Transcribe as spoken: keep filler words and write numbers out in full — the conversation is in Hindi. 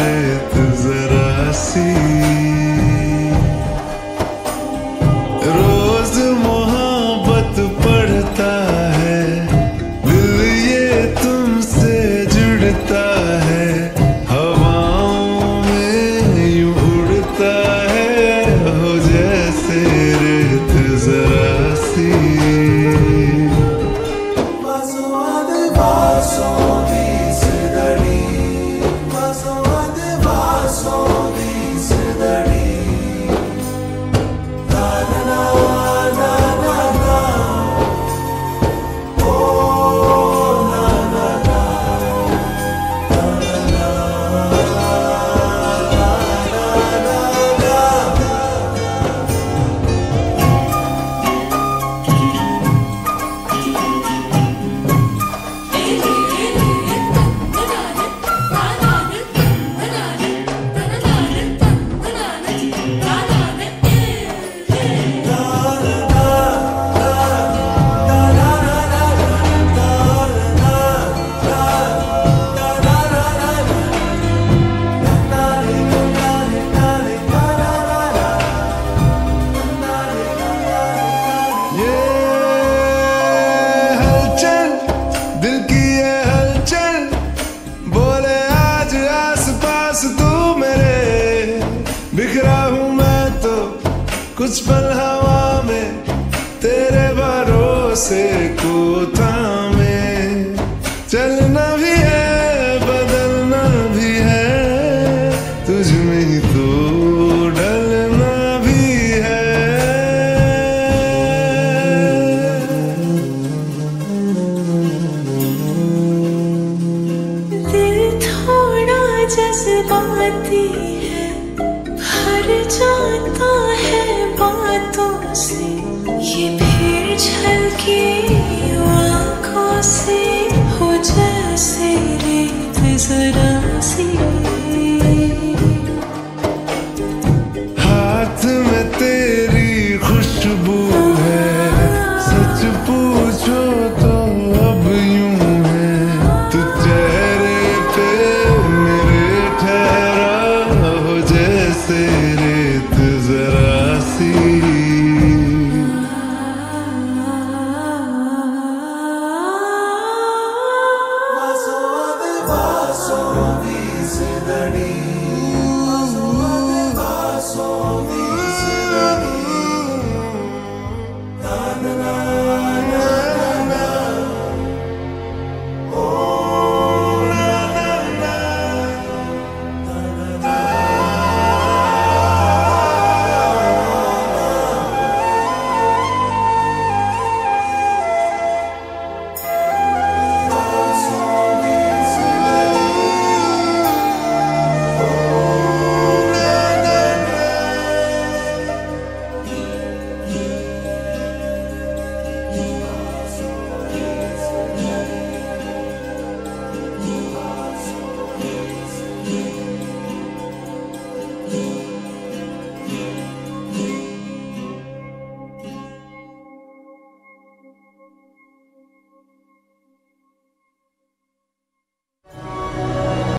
रेत जरा सी। रोज मोहब्बत पढ़ता है दिल, ये तुमसे जुड़ता है, हवाओं में यूं उड़ता है, हो जैसे रेत जरा सी। बिखरा हूँ मैं तो कुछ पल हवा में, तेरे भरोसे को थामे। चलना भी है बदलना भी है, तुझ में ही तो ढलना भी है। दिल थोड़ा जज्बाती है, हर जाता है बातों से, ये फिर झलके आँखों से, हो जैसे रेत जरा सी। हाथ में तेरी खुशबू है, सच पूछो तो अब यूं है, तू चेहरे पे मेरे ठहरा, हो जैसे रेत जरा सी। Vaso di sedani, vaso di vaso di